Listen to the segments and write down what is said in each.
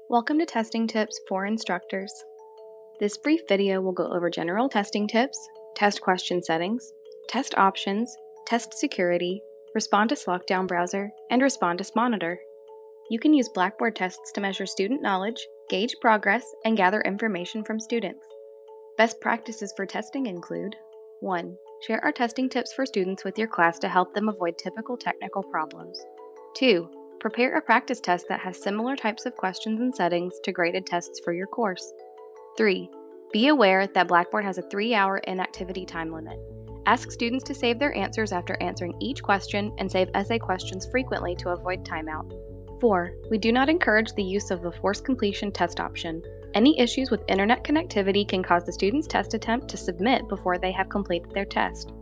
Welcome to Testing Tips for Instructors. This brief video will go over general testing tips, test question settings, test options, test security, Respondus Lockdown Browser, and Respondus Monitor. You can use Blackboard tests to measure student knowledge, gauge progress, and gather information from students. Best practices for testing include 1. Share our testing tips for students with your class to help them avoid typical technical problems. 2. Prepare a practice test that has similar types of questions and settings to graded tests for your course. 3. Be aware that Blackboard has a 3-hour inactivity time limit. Ask students to save their answers after answering each question and save essay questions frequently to avoid timeout. 4. We do not encourage the use of the forced completion test option. Any issues with internet connectivity can cause the student's test attempt to submit before they have completed their test.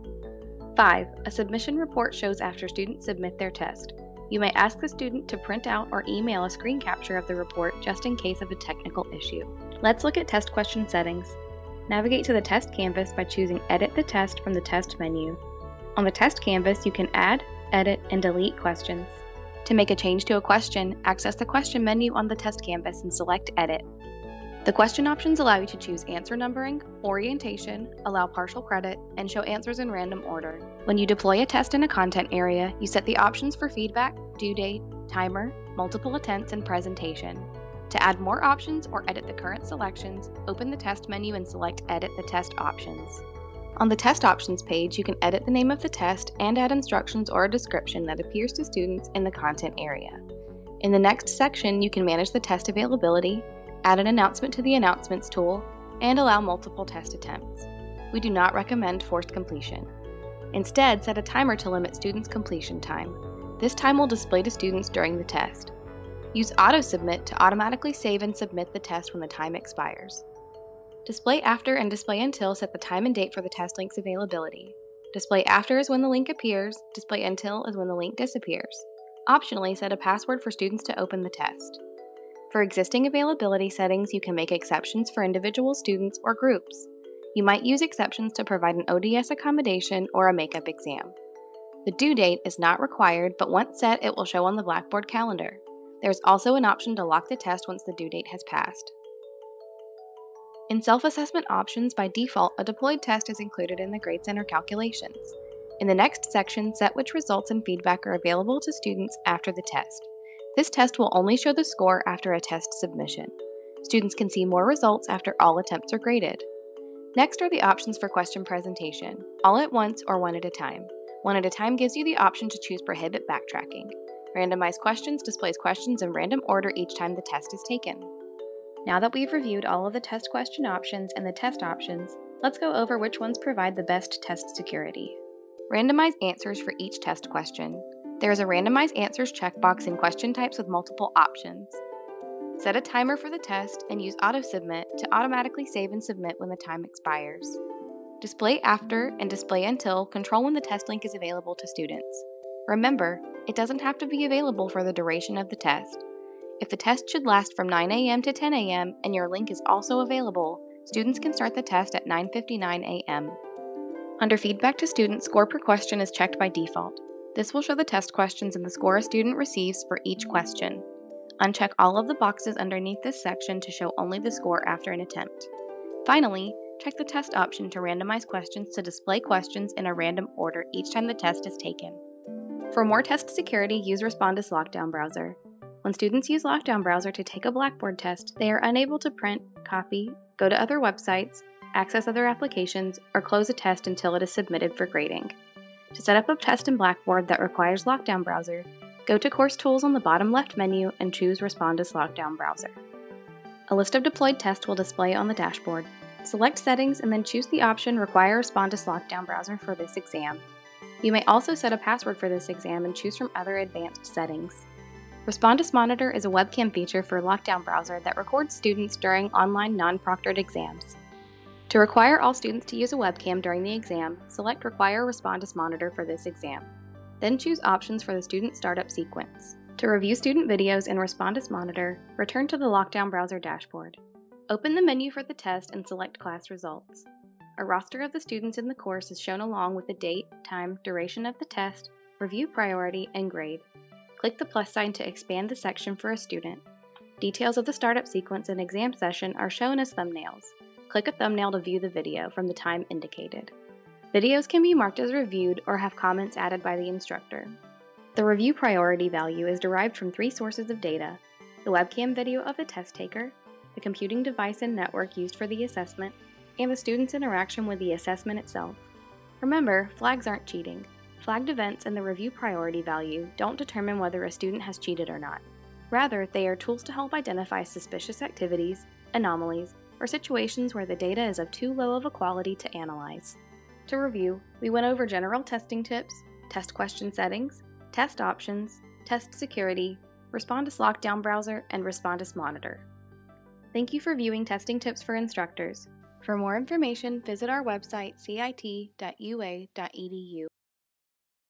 5. A submission report shows after students submit their test. You may ask the student to print out or email a screen capture of the report just in case of a technical issue. Let's look at test question settings. Navigate to the test canvas by choosing Edit the Test from the Test menu. On the test canvas, you can add, edit, and delete questions. To make a change to a question, access the question menu on the test canvas and select Edit. The question options allow you to choose answer numbering, orientation, allow partial credit, and show answers in random order. When you deploy a test in a content area, you set the options for feedback, due date, timer, multiple attempts, and presentation. To add more options or edit the current selections, open the test menu and select Edit the Test options. On the Test Options page, you can edit the name of the test and add instructions or a description that appears to students in the content area. In the next section, you can manage the test availability, add an announcement to the Announcements tool, and allow multiple test attempts. We do not recommend forced completion. Instead, set a timer to limit students' completion time. This time will display to students during the test. Use Auto Submit to automatically save and submit the test when the time expires. Display After and Display Until set the time and date for the test link's availability. Display After is when the link appears, Display Until is when the link disappears. Optionally, set a password for students to open the test. For existing availability settings, you can make exceptions for individual students or groups. You might use exceptions to provide an ODS accommodation or a makeup exam. The due date is not required, but once set, it will show on the Blackboard calendar. There's also an option to lock the test once the due date has passed. In self-assessment options, by default, a deployed test is included in the Grade Center calculations. In the next section, set which results and feedback are available to students after the test. This test will only show the score after a test submission. Students can see more results after all attempts are graded. Next are the options for question presentation, all at once or one at a time. One at a time gives you the option to choose Prohibit Backtracking. Randomize Questions displays questions in random order each time the test is taken. Now that we've reviewed all of the test question options and the test options, let's go over which ones provide the best test security. Randomize answers for each test question. There is a Randomize Answers checkbox in question types with multiple options. Set a timer for the test and use Auto Submit to automatically save and submit when the time expires. Display After and Display Until control when the test link is available to students. Remember, it doesn't have to be available for the duration of the test. If the test should last from 9 a.m. to 10 a.m. and your link is also available, students can start the test at 9:59 a.m. Under Feedback to Students, score per question is checked by default. This will show the test questions and the score a student receives for each question. Uncheck all of the boxes underneath this section to show only the score after an attempt. Finally, check the test option to randomize questions to display questions in a random order each time the test is taken. For more test security, use Respondus Lockdown Browser. When students use Lockdown Browser to take a Blackboard test, they are unable to print, copy, go to other websites, access other applications, or close a test until it is submitted for grading. To set up a test in Blackboard that requires Lockdown Browser, go to Course Tools on the bottom left menu and choose Respondus Lockdown Browser. A list of deployed tests will display on the dashboard. Select Settings and then choose the option Require Respondus Lockdown Browser for this exam. You may also set a password for this exam and choose from other advanced settings. Respondus Monitor is a webcam feature for Lockdown Browser that records students during online non-proctored exams. To require all students to use a webcam during the exam, select Require Respondus Monitor for this exam. Then choose Options for the student startup sequence. To review student videos in Respondus Monitor, return to the Lockdown Browser dashboard. Open the menu for the test and select Class Results. A roster of the students in the course is shown along with the date, time, duration of the test, review priority, and grade. Click the plus sign to expand the section for a student. Details of the startup sequence and exam session are shown as thumbnails. Click a thumbnail to view the video from the time indicated. Videos can be marked as reviewed or have comments added by the instructor. The review priority value is derived from 3 sources of data: the webcam video of the test taker, the computing device and network used for the assessment, and the student's interaction with the assessment itself. Remember, flags aren't cheating. Flagged events and the review priority value don't determine whether a student has cheated or not. Rather, they are tools to help identify suspicious activities, anomalies, or situations where the data is of too low of a quality to analyze. To review, we went over general testing tips, test question settings, test options, test security, Respondus Lockdown Browser, and Respondus Monitor. Thank you for viewing Testing Tips for Instructors. For more information, visit our website cit.ua.edu.